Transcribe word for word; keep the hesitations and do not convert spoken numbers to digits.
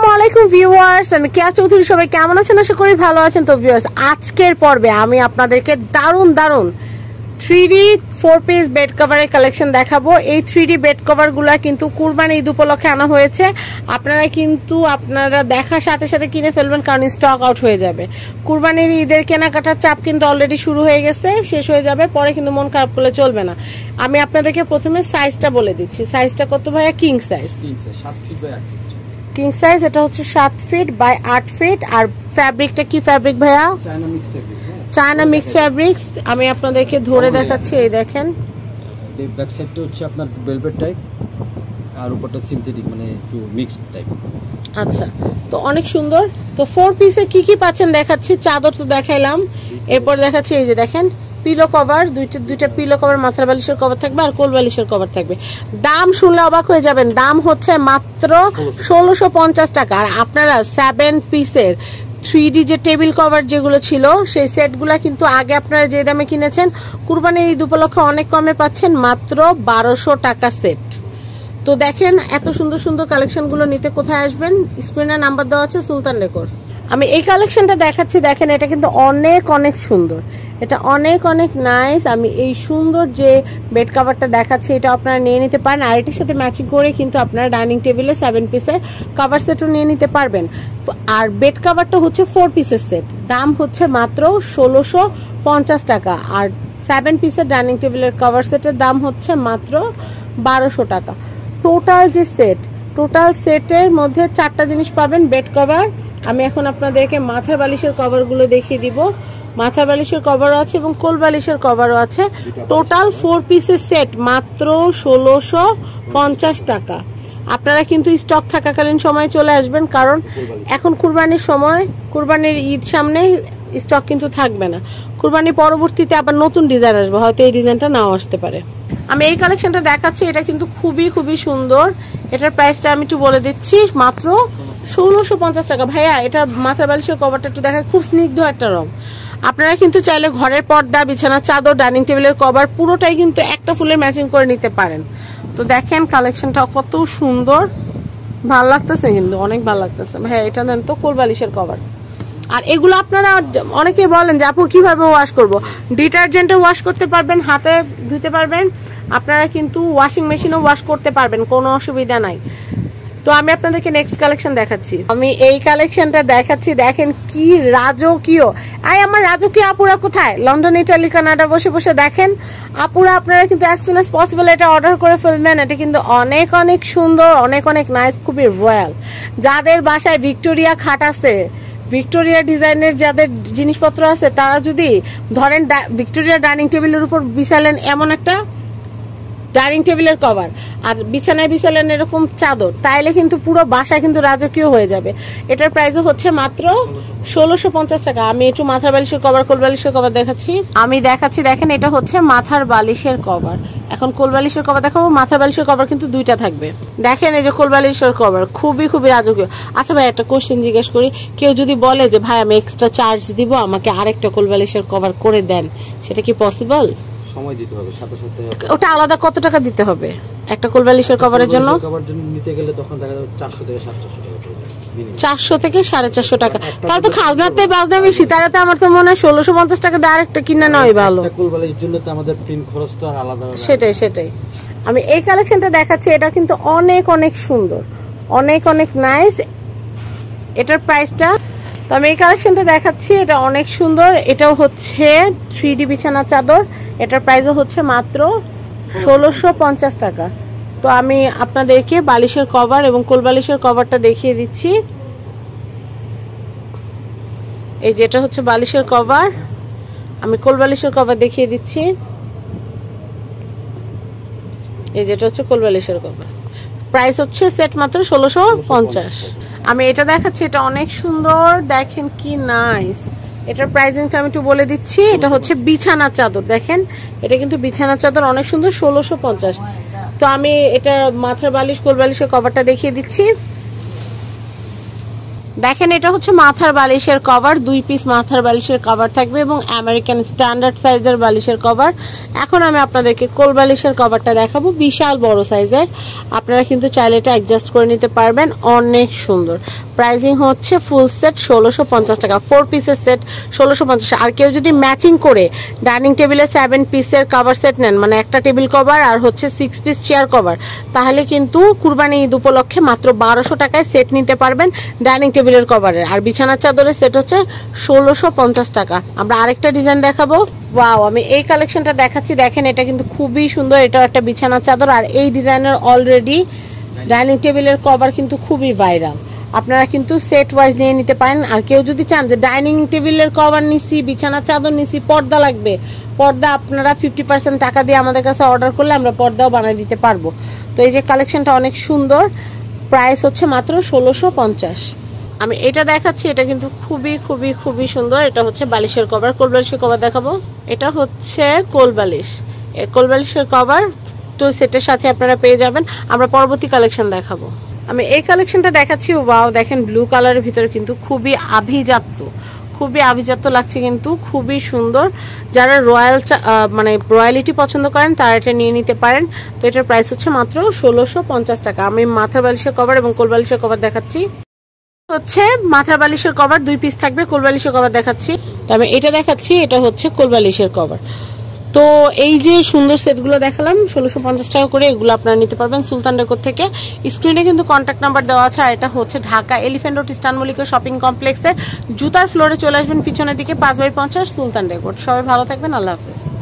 আলাইকুম ভিউয়ার্স, আমি কেয়া চৌধুরী। সবাই কেমন আছেন? আশা করি ভালো আছেন। তো ভিউয়ার্স, আজকের পর্বে আমি আপনাদেরকে দারুণ দারুণ three D four piece bed কভারের কালেকশন দেখাবো। এই থ্রি ডি বেড কভারগুলো কিন্তু কুরবানি ঈদ উপলক্ষে আনা হয়েছে। আপনারা কিন্তু আপনারা দেখার সাথে সাথে কিনে ফেলবেন, কারণ স্টক আউট হয়ে যাবে। কুরবানির ঈদের কেনাকাটার চাপ কিন্তু অলরেডি শুরু হয়ে গেছে, শেষ হয়ে যাবে, পরে কিন্তু মন খারাপ করলে চলবে না। আমি আপনাদেরকে প্রথমে সাইজটা বলে দিচ্ছি। সাইজটা কত ভাইয়া? King size. কিং সাইজ, এটা হচ্ছে সাত ফিট বাই আট ফিট। আর ফ্যাব্রিকটা কি ফ্যাব্রিক ভাইয়া? China mix fabric. China mix fabrics. আমি আপনাদেরকে ধরে দেখাচ্ছি, এই দেখেন। এই ব্যাক সাইডটা হচ্ছে আপনার ভেলভেট টাইপ, আর উপরটা সিনথেটিক, মানে একটু মিক্সড টাইপ। আচ্ছা, তো অনেক সুন্দর। তো ফোর পিসে কি কি পাচ্ছেন দেখাচ্ছি। চাদর তো দেখাইলাম, এরপর দেখাচ্ছি এই যে দেখেন পিলো কভার, দুইটা দুইটা পিলো কভার, মাথার বালিশের কভার থাকবে আর কোল বালিশের কভার থাকবে। দাম শুনলে অবাক হয়ে যাবেন, দাম হচ্ছে মাত্র ষোলোশো পঞ্চাশ টাকা। আর আপনারা সেভেন পিসের থ্রি ডি যে টেবিল কভার যেগুলো ছিল, সেই সেটগুলো কিন্তু আগে আপনারা যে দামে কিনেছেন, কুরবানির ঈদ উপলক্ষে অনেক কমে পাচ্ছেন, মাত্র বারোশো টাকা সেট। তো দেখেন এত সুন্দর সুন্দর কালেকশনগুলো নিতে কোথায় আসবেন? স্ক্রিনে নাম্বার দেওয়া আছে, সুলতান ডেকোর। আমি এই কালেকশনটা দেখাচ্ছি, দেখেন এটা কিন্তু অনেক অনেক সুন্দর, এটা অনেক অনেক নাইস। আমি এই সুন্দর যে বেড কাভারটা দেখাচ্ছি, এটা আপনারা নিয়ে নিতে পারেন। আর এটির সাথে ম্যাচিং করে কিন্তু আপনারা ডাইনিং টেবিলে সেভেন পিসের কাভার সেটও নিয়ে নিতে পারবেন। আর বেড কাভারটা হচ্ছে ফোর পিসের সেট, দাম হচ্ছে মাত্র ষোলোশো পঞ্চাশ টাকা। আর সেভেন পিসের ডাইনিং টেবিলের কাভার সেটের দাম হচ্ছে মাত্র বারোশো টাকা। টোটাল যে সেট, টোটাল সেটের মধ্যে চারটা জিনিস পাবেন বেড কভার। আমি এখন আপনাদেরকে মাথার বালিশের কভারগুলো দেখিয়ে দিব। মাথার বালিশের কভারও আছে এবং কোল বালিশের কভারও আছে। টোটাল ফোর পিসের সেট মাত্র ষোলোশো পঞ্চাশ টাকা। আপনারা কিন্তু স্টক থাকাকালীন সময় চলে আসবেন, কারণ এখন কুরবানির সময়, কুরবানির ঈদ সামনে, স্টক কিন্তু থাকবে না। কুরবানি পরবর্তীতে আবার নতুন ডিজাইন আসবে, হয়তো এই ডিজাইনটা নাও আসতে পারে। আমি এই কালেকশনটা দেখাচ্ছি, এটা কিন্তু খুবই খুবই সুন্দর। এটার প্রাইসটা আমি একটু বলে দিচ্ছি, মাত্র ষোলোশো পঞ্চাশ টাকা। ভাইয়া এটা মাথার বালিশের কভারটা একটু দেখায়, খুব স্নিগ্ধ একটা রং। আপনারা কিন্তু চাইলে ঘরের পর্দা, বিছানার চাদর, ডাইনিং টেবিলের কভার পুরোটাই কিন্তু একটা ফুলের ম্যাচিং করে নিতে পারেন। তো দেখেন কালেকশনটা কত সুন্দর, ভালো লাগতেছে, কিন্তু অনেক ভালো লাগতেছে। ভাইয়া এটা দেন তো, কোল বালিশের কভার। আর এগুলো আপনারা অনেকে বলেন যে আপু কিভাবে ওয়াশ করব, ডিটারজেন্টে ওয়াশ করতে পারবেন, হাতে ধুতে পারবেন, আপনারা কিন্তু ওয়াশিং মেশিনেও ওয়াশ করতে পারবেন, কোনো অসুবিধা নাই। তো আমি আপনাদেরকে নেক্সট কালেকশন দেখাচ্ছি। আমি এই কালেকশনটা দেখাচ্ছি, দেখেন কি রাজকীয়। আই আমার রাজকীয় আপুরা কোথায়? লন্ডন, ইটালি, কানাডা বসে বসে দেখেন আপুরা, আপনারা কিন্তু অ্যাজ সুন অ্যাজ পসিবল এটা অর্ডার করে ফেলবেন। এটা কিন্তু অনেক অনেক সুন্দর, অনেক অনেক নাইস, খুবই রয়্যাল। যাদের বাসায় ভিক্টোরিয়া খাট আছে, ভিক্টোরিয়া ডিজাইনের যাদের জিনিসপত্র আছে, তারা যদি ধরেন ভিক্টোরিয়া ডাইনিং টেবিলের উপর বিছালেন এমন একটা ডাইনিং টেবিলের কভার, আর বিছানায় বিছালেন এরকম চাদর, তাইলে কিন্তু পুরো বাসায় কিন্তু রাজকীয় হয়ে যাবে। এটার প্রাইস হচ্ছে মাত্র ষোলোশো পঞ্চাশ টাকা। আমি একটু মাথার বালিশের কভার, কোল বালিশের কভার দেখাচ্ছি। আমি দেখাচ্ছি, দেখেন এটা হচ্ছে মাথার বালিশের কভার। এখন কোল বালিশের কভার দেখাবো। মাথার বালিশের কভার কিন্তু দুইটা থাকবে। দেখেন এই যে কোল বালিশের কভার, খুবই খুবই রাজকীয়। আচ্ছা ভাই, একটা কোশ্চেন জিজ্ঞেস করি, কেউ যদি বলে যে ভাই আমি এক্সট্রা চার্জ দিব, আমাকে আরেকটা কোল বালিশের কভার করে দেন, সেটা কি পসিবল? সময় দিতে হবে, সাথে সাথে ওটা আলাদা কত টাকা দিতে হবে একটা কোল বালিশের কভারের জন্য? কভার জন্য নিতে গেলে তখন দেখা যাবে চারশো থেকে সাতশো টাকা পড়বে, চারশো থেকে সাড়ে চারশো টাকা। তাহলে তো খাজনাতে বাজনা বেশি। তাহলে তো আমার তো মনে হয় ষোলোশো পঞ্চাশ টাকা দিয়ে আরেকটা কিনে নেওয়াই ভালো। কোল বালিশের জন্য তো আমাদের প্রিন্ট খরচ তো আর আলাদা। সেটাই সেটাই। আমি এই কালেকশনটা দেখাচ্ছি, এটা কিন্তু অনেক অনেক সুন্দর, অনেক অনেক নাইস। এটার প্রাইসটা, তো আমি এই কালেকশনটা দেখাচ্ছি, এটা অনেক সুন্দর। এটাও হচ্ছে থ্রি ডি বিছানা চাদর। এটার প্রাইসও হচ্ছে মাত্র ষোলোশো পঞ্চাশ টাকা। তো আমি আপনাদেরকে বালিশের কভার এবং কোল বালিশের কভারটা দেখিয়ে দিচ্ছি। এই যেটা হচ্ছে বালিশের কভার, আমি কোল বালিশের কভার দেখিয়ে দিচ্ছি। এই যেটা হচ্ছে কোল বালিশের কভার, প্রাইস হচ্ছে সেট মাত্র ষোলোশো পঞ্চাশ। আমি এটা দেখাচ্ছি, এটা অনেক সুন্দর, দেখেন কি নাইস। এটার প্রাইসিংটা আমি একটু বলে দিচ্ছি। এটা হচ্ছে বিছানা চাদর, দেখেন এটা কিন্তু বিছানা চাদর, অনেক সুন্দর, ষোলোশো পঞ্চাশ। তো আমি এটা মাথার বালিশ, কোল বালিশের কভারটা দেখিয়ে দিচ্ছি। দেখেন এটা হচ্ছে মাথার বালিশের কভার, দুই পিস মাথার বালিশের কভার থাকবে এবং আমেরিকান স্ট্যান্ডার্ড সাইজের বালিশের কভার। এখন আমি আপনাদেরকে কোল বালিশের কভারটা দেখাবো, বিশাল বড় সাইজের। আপনারা কিন্তু চাইলে এটা অ্যাডজাস্ট করে নিতে পারবেন, অনেক সুন্দর। প্রাইসিং হচ্ছে ফুল সেট ষোলোশো পঞ্চাশ টাকা, ফোর পিসের সেট ষোলোশো পঞ্চাশ। আর কেউ যদি ম্যাচিং করে ডাইনিং টেবিলে সেভেন পিসের কভার সেট নেন, মানে একটা টেবিল কভার আর হচ্ছে সিক্স পিস চেয়ার কভার, তাহলে কিন্তু কুরবানি ঈদ উপলক্ষে মাত্র বারোশো টাকায় সেট নিতে পারবেন ডাইনিং টেবিলের কভারের। আর বিছানার চাদরের সেট হচ্ছে ষোলোশো পঞ্চাশ টাকা। আমরা আরেকটা ডিজাইন দেখাবো। ওয়াও, আমি এই কালেকশনটা দেখাচ্ছি, দেখেন এটা কিন্তু খুবই সুন্দর। এটাও একটা বিছানার চাদর, আর এই ডিজাইনের অলরেডি ডাইনিং টেবিলের কভার কিন্তু খুবই ভাইরাল। আপনারা কিন্তু সেট ওয়াইজ নিয়ে নিতে পারেন। আর কেউ যদি চান যে ডাইনিং টেবিলের কভার নিছি, বিছানার চাদর নিছি, পর্দা লাগবে, পর্দা আপনারা ফিফটি পার্সেন্ট টাকা দিয়ে আমাদের কাছে অর্ডার করলে আমরা পর্দাও বানিয়ে দিতে পারবো। তো এই যে কালেকশনটা অনেক সুন্দর, প্রাইস হচ্ছে মাত্র ষোলোশো পঞ্চাশ। আমি এটা দেখাচ্ছি, এটা কিন্তু খুবই খুবই খুবই সুন্দর। এটা হচ্ছে বালিশের কভার, কোল বালিশের কভার দেখাবো। এটা হচ্ছে কোল বালিশ, কোল বালিশের কভার তো সেটের সাথে আপনারা পেয়ে যাবেন। আমরা পরবর্তী কালেকশন দেখাবো। আমি এই কালেকশনটা দেখাচ্ছি। ওয়াও, দেখেন ব্লু কালারের ভিতরে কিন্তু খুবই আভিজাত্য, খুবই আভিজাত্য লাগছে, কিন্তু খুবই সুন্দর। যারা রয়্যাল মানে রয়্যালিটি পছন্দ করেন তারা এটা নিয়ে নিতে পারেন। তো এটার প্রাইস হচ্ছে মাত্র ষোলোশো পঞ্চাশ টাকা। আমি মাথার বালিশের কভার এবং কোল বালিশের কভার দেখাচ্ছি। হচ্ছে মাথার বালিশের কভার দুই পিস থাকবে, কোল বালিশের কভার দেখাচ্ছি। তবে এটা দেখাচ্ছি, এটা হচ্ছে কোল বালিশের কভার। তো এই যে সুন্দর সেটগুলো দেখালাম ষোলোশো পঞ্চাশ টাকা করে, এগুলো আপনারা নিতে পারবেন সুলতান ডেকোর থেকে। স্ক্রিনে কিন্তু কন্ট্যাক্ট নাম্বার দেওয়া আছে। আর এটা হচ্ছে Dhaka elephant road eastern Mallika shopping কমপ্লেক্সের জুতার ফ্লোরে চলে আসবেন পিছনের দিকে, পাঁচ বাই পঞ্চাশ সুলতান ডেকোর। সবাই ভালো থাকবেন, আল্লাহ হাফেজ।